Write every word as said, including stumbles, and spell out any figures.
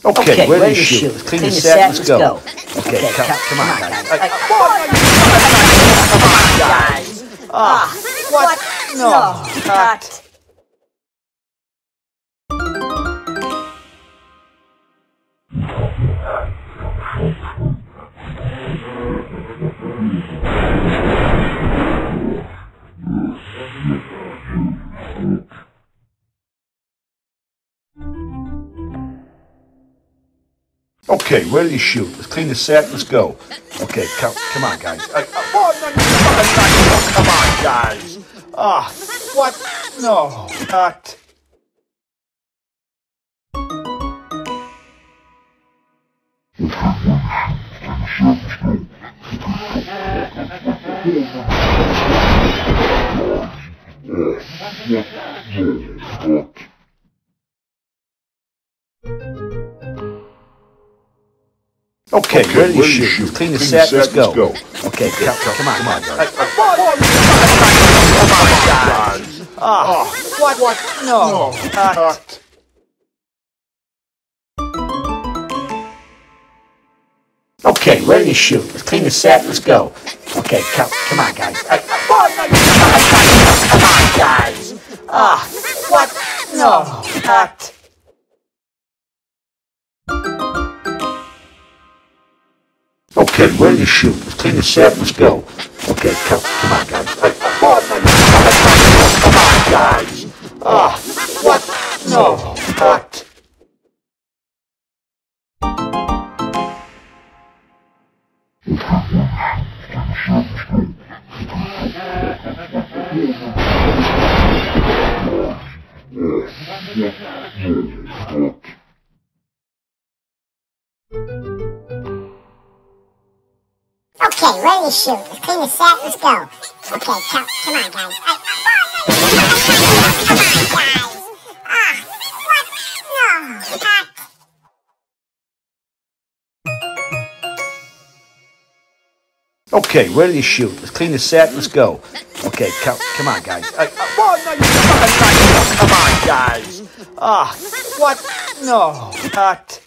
Okay, Okay, ready, ready to to shoot. shoot. Clean the set, let's go. Okay, Okay, come, come, come on, guys. guys. Uh, Come on, guys. Ah, what? No, cut. Okay, ready to shoot. Let's clean the set, let's go. Okay, come, come on, guys. Uh, uh, oh, no, no, no, come on, guys. Ah, what? No, cut. Okay, Okay, ready to ready to shoot. shoot. Let's clean the Clean set, the let's set, go. let's go. Okay, come, come on, come on, guys. Uh, uh, Come on, guys. Ah, what? What? No, cut. Cut. Okay, ready to shoot. Let's clean the set, let's go. Okay, come, come on, guys. Uh, uh, come on, guys. Ah, what? No, cut. Okay, ready to shoot. Let's clean the set, let's go. Okay, come, come on, guys. Uh, come on, guys. Ah, what? No, cut. Okay, ready to shoot. Let's clean the set, let's go. Okay, come, come on, guys. Uh, come on, guys. Ah, what? No, cut. Okay, ready to shoot. Let's clean the set, let's go. Okay, come, come on, guys. Uh, uh, come on, guys. Ah, what? No, cut.